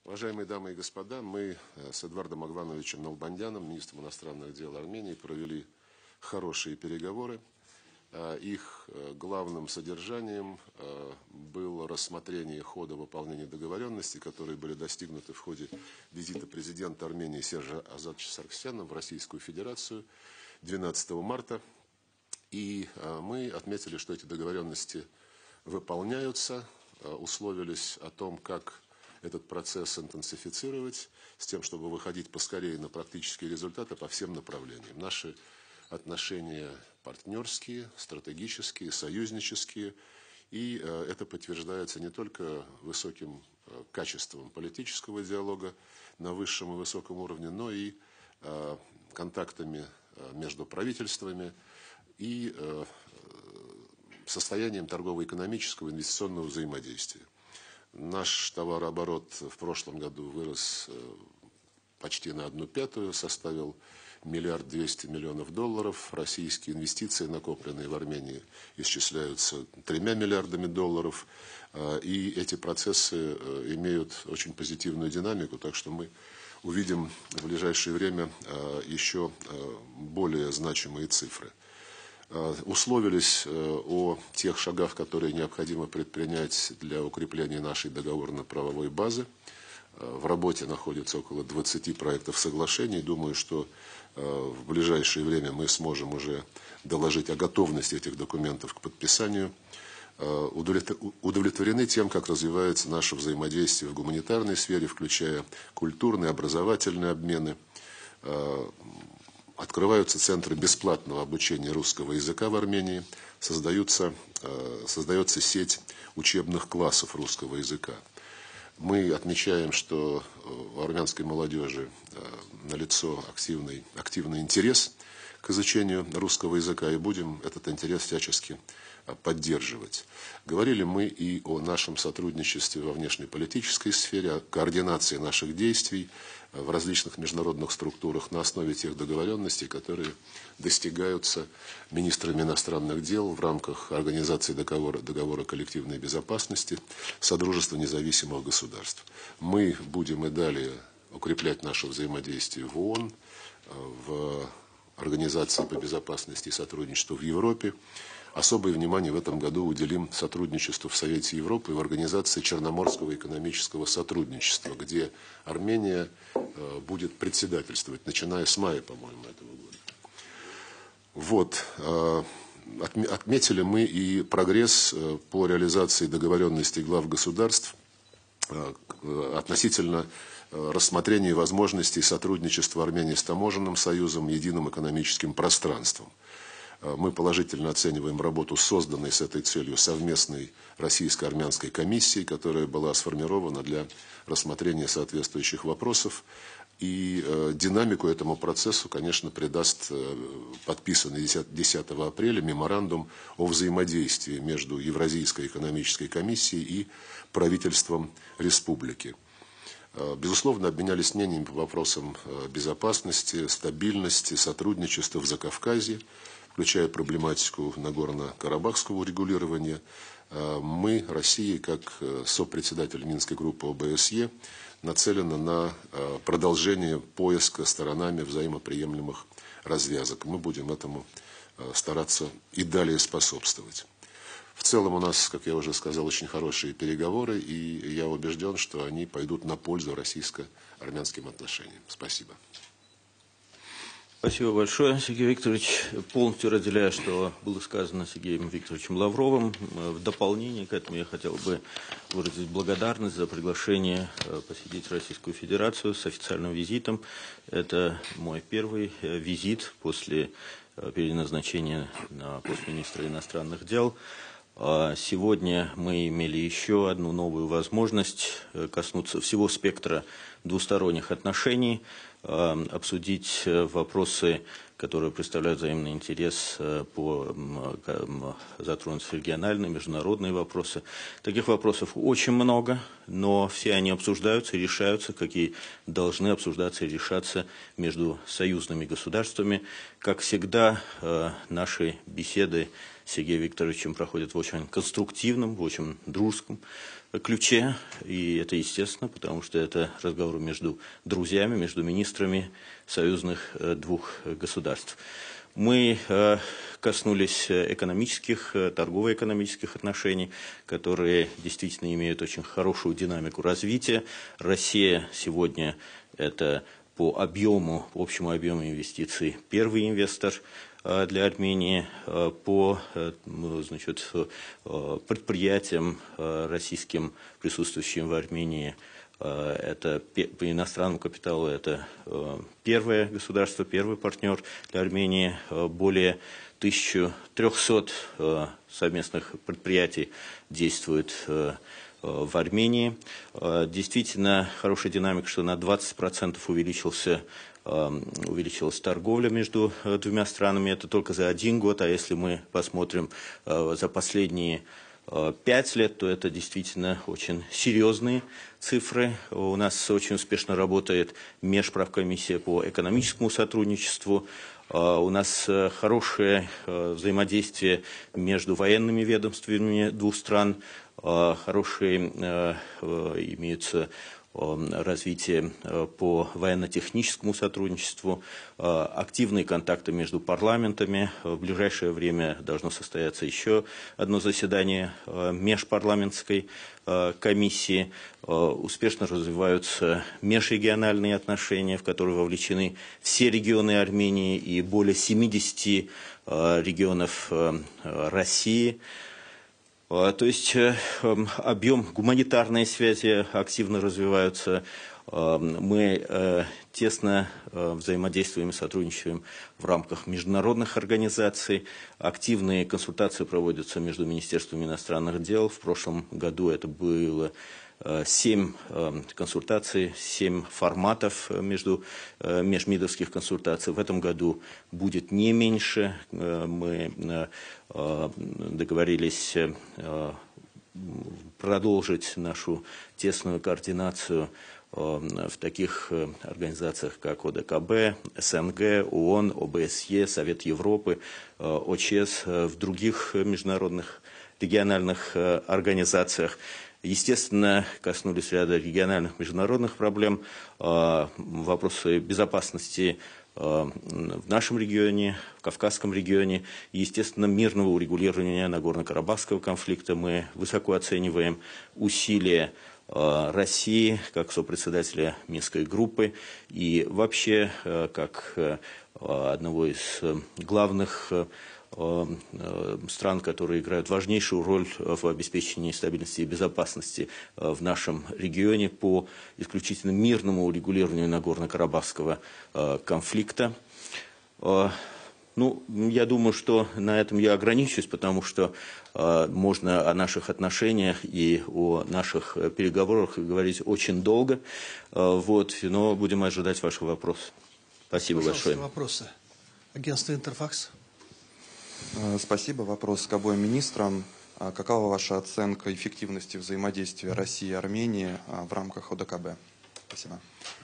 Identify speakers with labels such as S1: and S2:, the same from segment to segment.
S1: Уважаемые дамы и господа, мы с Эдуардом Агвановичем Налбандяном, министром иностранных дел Армении, провели хорошие переговоры. Их главным содержанием было рассмотрение хода выполнения договоренностей, которые были достигнуты в ходе визита президента Армении Сержа Азатовича Сарксяна в Российскую Федерацию 12 марта. И мы отметили, что эти договоренности выполняются, условились о том, как этот процесс интенсифицировать, с тем, чтобы выходить поскорее на практические результаты по всем направлениям. Наши отношения партнерские, стратегические, союзнические, и это подтверждается не только высоким качеством политического диалога на высшем и высоком уровне, но и контактами между правительствами и состоянием торгово-экономического инвестиционного взаимодействия. Наш товарооборот в прошлом году вырос почти на 1/5, составил $1 200 миллионов. Российские инвестиции, накопленные в Армении, исчисляются $3 миллиардами. И эти процессы имеют очень позитивную динамику, так что мы увидим в ближайшее время еще более значимые цифры. Условились о тех шагах, которые необходимо предпринять для укрепления нашей договорно-правовой базы. В работе находится около 20 проектов соглашений. Думаю, что в ближайшее время мы сможем уже доложить о готовности этих документов к подписанию. Удовлетворены тем, как развивается наше взаимодействие в гуманитарной сфере, включая культурные, образовательные обмены. Открываются центры бесплатного обучения русского языка в Армении, создается сеть учебных классов русского языка. Мы отмечаем, что у армянской молодежи налицо активный интерес к изучению русского языка, и будем этот интерес всячески поддерживать. Говорили мы и о нашем сотрудничестве во внешнеполитической сфере, о координации наших действий в различных международных структурах на основе тех договоренностей, которые достигаются министрами иностранных дел в рамках Организации договора коллективной безопасности Содружества независимых государств. Мы будем и далее укреплять наше взаимодействие в ООН, в Организации по безопасности и сотрудничеству в Европе. Особое внимание в этом году уделим сотрудничеству в Совете Европы и в Организации Черноморского экономического сотрудничества, где Армения будет председательствовать, начиная с мая, по-моему, этого года. Отметили мы и прогресс по реализации договоренностей глав государств относительно рассмотрения возможностей сотрудничества Армении с Таможенным союзом, единым экономическим пространством. Мы положительно оцениваем работу, созданной с этой целью совместной российско-армянской комиссией, которая была сформирована для рассмотрения соответствующих вопросов. И динамику этому процессу, конечно, придаст подписанный 10 апреля меморандум о взаимодействии между Евразийской экономической комиссией и правительством республики. Безусловно, обменялись мнениями по вопросам безопасности, стабильности, сотрудничества в Закавказье, включая проблематику Нагорно-Карабахского урегулирования. Мы, Россия, как сопредседатель Минской группы ОБСЕ, нацелены на продолжение поиска сторонами взаимоприемлемых развязок. Мы будем этому стараться и далее способствовать. В целом у нас, как я уже сказал, очень хорошие переговоры, и я убежден, что они пойдут на пользу российско-армянским отношениям. Спасибо.
S2: Спасибо большое, Сергей Викторович. Полностью разделяю, что было сказано Сергеем Викторовичем Лавровым. В дополнение к этому я хотел бы выразить благодарность за приглашение посетить Российскую Федерацию с официальным визитом. Это мой первый визит после переназначения на пост министра иностранных дел. Сегодня мы имели еще одну новую возможность коснуться всего спектра двусторонних отношений, обсудить вопросы, которые представляют взаимный интерес, затронуть региональные, международные вопросы. Таких вопросов очень много, но все они обсуждаются и решаются, какие должны обсуждаться и решаться между союзными государствами. Как всегда, наши беседы с Сергеем Викторовичем проходят в очень конструктивном, в очень дружеском ключе, и это естественно, потому что это разговоры между друзьями, между министрами союзных двух государств. Мы коснулись экономических, торгово-экономических отношений, которые действительно имеют очень хорошую динамику развития. Россия сегодня это по объему, по общему объему инвестиций первый инвестор для Армении, по значит, предприятиям российским, присутствующим в Армении. Это по иностранному капиталу это первое государство, первый партнер для Армении. Более 1300 совместных предприятий действует в Армении. Действительно хорошая динамика, что на 20% увеличилась торговля между двумя странами. Это только за 1 год, а если мы посмотрим за последние 5 лет, то это действительно очень серьезные цифры. У нас очень успешно работает межправкомиссия по экономическому сотрудничеству. У нас хорошее взаимодействие между военными ведомствами двух стран. Хорошие имеются развитие по военно-техническому сотрудничеству, активные контакты между парламентами. В ближайшее время должно состояться еще одно заседание межпарламентской комиссии. Успешно развиваются межрегиональные отношения, в которые вовлечены все регионы Армении и более 70 регионов России. То есть объем гуманитарной связи активно развиваются. Мы тесно взаимодействуем и сотрудничаем в рамках международных организаций. Активные консультации проводятся между Министерством иностранных дел. В прошлом году это было 7 консультаций, 7 форматов межмидовских консультаций. В этом году будет не меньше. Мы договорились продолжить нашу тесную координацию в таких организациях, как ОДКБ, СНГ, ООН, ОБСЕ, Совет Европы, ОЧС, в других международных региональных организациях. Естественно, коснулись ряда региональных международных проблем, вопросы безопасности в нашем регионе, в Кавказском регионе, и, естественно, мирного урегулирования Нагорно-Карабахского конфликта. Мы высоко оцениваем усилия России как сопредседателя Минской группы и вообще как одного из главных стран, которые играют важнейшую роль в обеспечении стабильности и безопасности в нашем регионе по исключительно мирному урегулированию Нагорно-Карабахского конфликта. Ну, я думаю, что на этом я ограничусь, потому что можно о наших отношениях и о наших переговорах говорить очень долго. Вот, но будем ожидать ваших вопросов. Спасибо большое.
S3: Вопросы. Агентство «Интерфакс».
S4: Спасибо. Вопрос к обоим министрам. Какова ваша оценка эффективности взаимодействия России и Армении в рамках ОДКБ? Спасибо.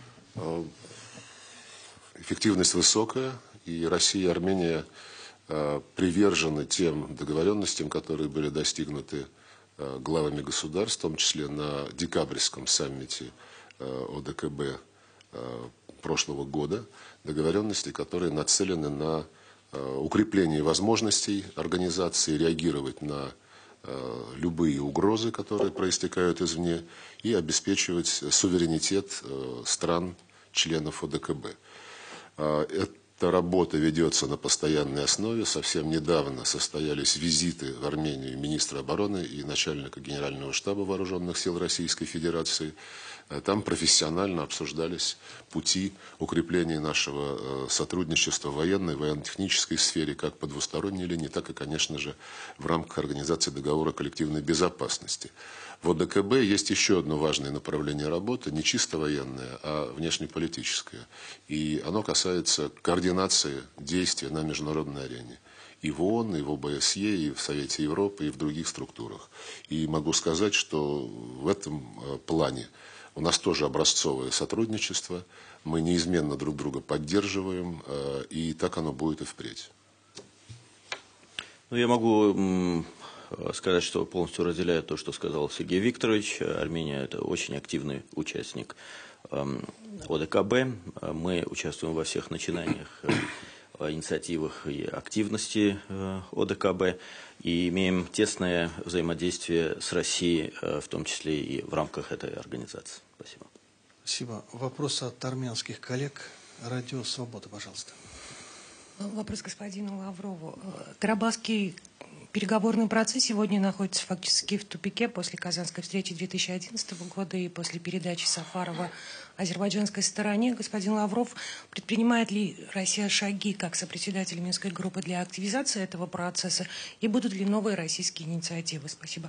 S1: Эффективность высокая, и Россия и Армения привержены тем договоренностям, которые были достигнуты главами государств, в том числе на декабрьском саммите ОДКБ прошлого года, договоренности, которые нацелены на укрепление возможностей организации реагировать на любые угрозы, которые проистекают извне, и обеспечивать суверенитет стран-членов ОДКБ. Эта работа ведется на постоянной основе. Совсем недавно состоялись визиты в Армению министра обороны и начальника Генерального штаба Вооруженных сил Российской Федерации. Там профессионально обсуждались пути укрепления нашего сотрудничества в военной, военно-технической сфере, как по двусторонней линии, так и, конечно же, в рамках организации договора коллективной безопасности. В ОДКБ есть еще одно важное направление работы, не чисто военное, а внешнеполитическое. И оно касается координации действий на международной арене. И в ООН, и в ОБСЕ, и в Совете Европы, и в других структурах. И могу сказать, что в этом плане у нас тоже образцовое сотрудничество, мы неизменно друг друга поддерживаем, и так оно будет и впредь.
S2: Ну, я могу сказать, что полностью разделяю то, что сказал Сергей Викторович. Армения – это очень активный участник ОДКБ. Мы участвуем во всех начинаниях, инициативах и активности ОДКБ и имеем тесное взаимодействие с Россией, в том числе и в рамках этой организации. Спасибо.
S3: Спасибо. Вопрос от армянских коллег. Радио «Свобода», пожалуйста.
S5: Вопрос господину Лаврову. Карабахский переговорный процесс сегодня находится фактически в тупике после Казанской встречи 2011 года и после передачи Сафарова азербайджанской стороне. Господин Лавров, предпринимает ли Россия шаги как сопредседатель Минской группы для активизации этого процесса и будут ли новые российские инициативы? Спасибо.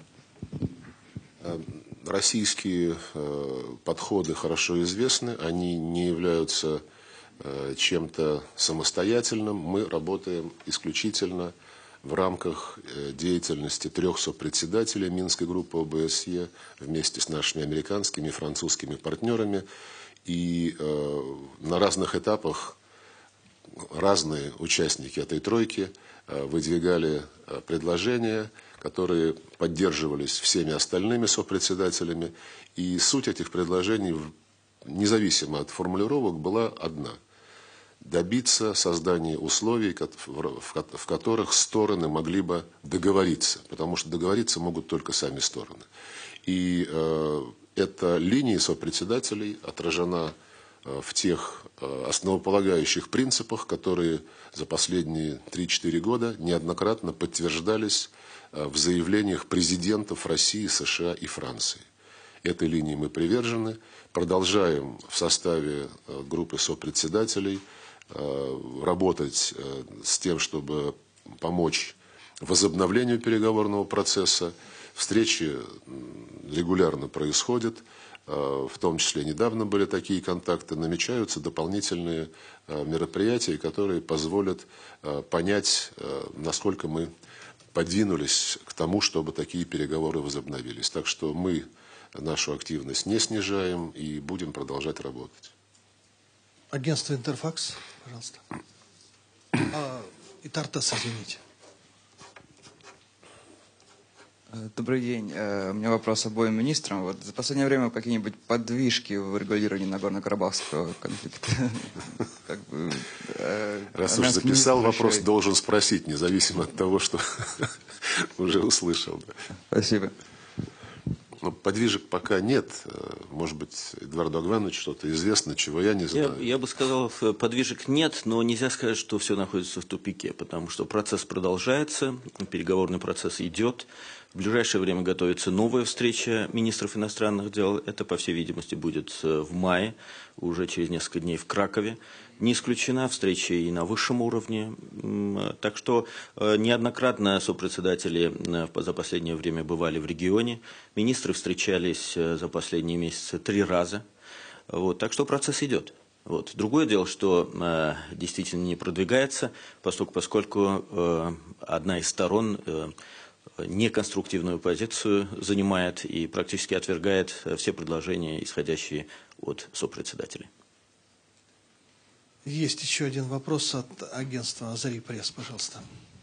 S1: Российские подходы хорошо известны, они не являются чем-то самостоятельным. Мы работаем исключительно в рамках деятельности 3 сопредседателей Минской группы ОБСЕ вместе с нашими американскими и французскими партнерами. И на разных этапах разные участники этой тройки выдвигали предложения, которые поддерживались всеми остальными сопредседателями. И суть этих предложений, независимо от формулировок, была одна – добиться создания условий, в которых стороны могли бы договориться, потому что договориться могут только сами стороны. И эта линия сопредседателей отражена в тех основополагающих принципах, которые за последние 3-4 года неоднократно подтверждались в заявлениях президентов России, США и Франции. Этой линии мы привержены, продолжаем в составе группы сопредседателей работать с тем, чтобы помочь возобновлению переговорного процесса. Встречи регулярно происходят, в том числе недавно были такие контакты, намечаются дополнительные мероприятия, которые позволят понять, насколько мы подвинулись к тому, чтобы такие переговоры возобновились. Так что мы нашу активность не снижаем и будем продолжать работать.
S3: Агентство «Интерфакс», пожалуйста. И «Тартас», извините.
S6: Добрый день. У меня вопрос обоим министрам. Вот за последнее время какие-нибудь подвижки в регулировании Нагорно-Карабахского конфликта?
S1: Раз уж записал вопрос, должен спросить, независимо от того, что уже услышал.
S6: Спасибо.
S1: Подвижек пока нет. Может быть, Эдуарду Агвановичу что-то известно, чего я не знаю.
S2: Я бы сказал, подвижек нет, но нельзя сказать, что все находится в тупике, потому что процесс продолжается, переговорный процесс идет. В ближайшее время готовится новая встреча министров иностранных дел. Это, по всей видимости, будет в мае, уже через несколько дней в Кракове. Не исключена встреча и на высшем уровне. Так что неоднократно сопредседатели за последнее время бывали в регионе. Министры встречались за последние месяцы 3 раза. Так что процесс идет. Другое дело, что действительно не продвигается, поскольку одна из сторон неконструктивную позицию занимает и практически отвергает все предложения, исходящие от сопредседателей.
S3: Есть еще один вопрос от агентства «Азари Пресс», пожалуйста.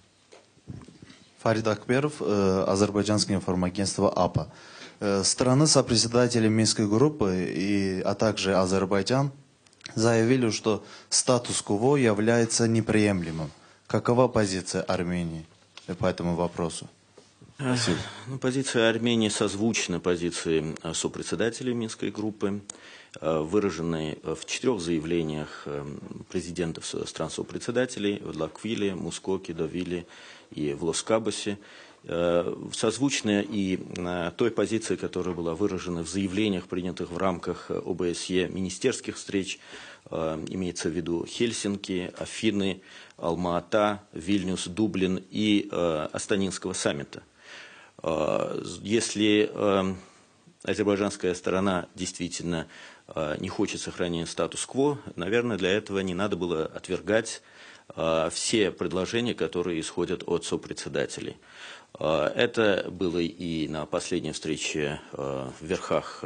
S7: Фарид Акберов, азербайджанское информагентство АПА. Страны-сопредседатели Минской группы, а также Азербайджан заявили, что статус-кво является неприемлемым. Какова позиция Армении по этому вопросу?
S2: Спасибо. Позиция Армении созвучна позиции сопредседателей Минской группы, выраженной в 4 заявлениях президентов стран-сопредседателей в Лаквиле, Мускоке, Довиле и в Лос-Кабосе, созвучны и той позиции, которая была выражена в заявлениях, принятых в рамках ОБСЕ министерских встреч, имеется в виду Хельсинки, Афины, Алма-Ата, Вильнюс, Дублин и Астанинского саммита. Если азербайджанская сторона действительно не хочет сохранения статус-кво, наверное, для этого не надо было отвергать все предложения, которые исходят от сопредседателей. Это было и на последней встрече в верхах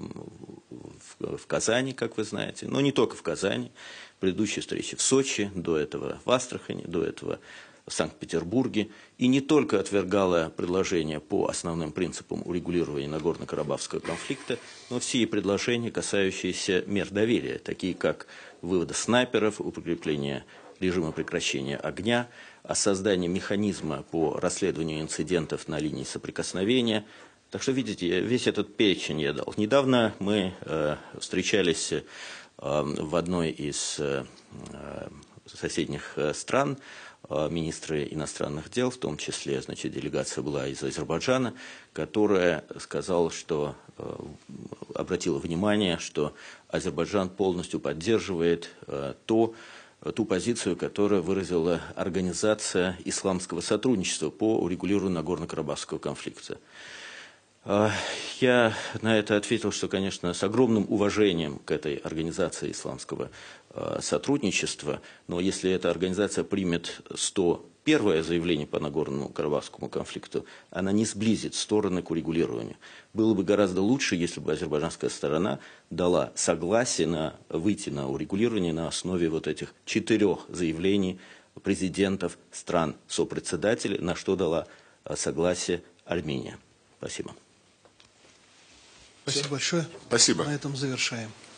S2: в Казани, как вы знаете, но не только в Казани, предыдущие встречи в Сочи, до этого в Астрахани, до этого в Санкт-Петербурге и не только отвергала предложения по основным принципам урегулирования Нагорно-Карабахского конфликта, но все и предложения, касающиеся мер доверия, такие как вывода снайперов, укрепление режима прекращения огня, о создании механизма по расследованию инцидентов на линии соприкосновения. Так что, видите, весь этот перечень я дал. Недавно мы встречались в одной из соседних стран, министры иностранных дел, в том числе, значит, делегация была из Азербайджана, которая сказала, что обратила внимание, что Азербайджан полностью поддерживает ту позицию, которую выразила Организация исламского сотрудничества по урегулированию Нагорно-Карабахского конфликта. Я на это ответил, что, конечно, с огромным уважением к этой Организации исламского сотрудничества, но если эта организация примет 101-е заявление по Нагорному Карабахскому конфликту, она не сблизит стороны к урегулированию. Было бы гораздо лучше, если бы азербайджанская сторона дала согласие выйти на урегулирование на основе вот этих 4 заявлений президентов стран-сопредседателей, на что дала согласие Армения. Спасибо.
S3: Спасибо большое.
S1: Спасибо.
S3: На этом завершаем.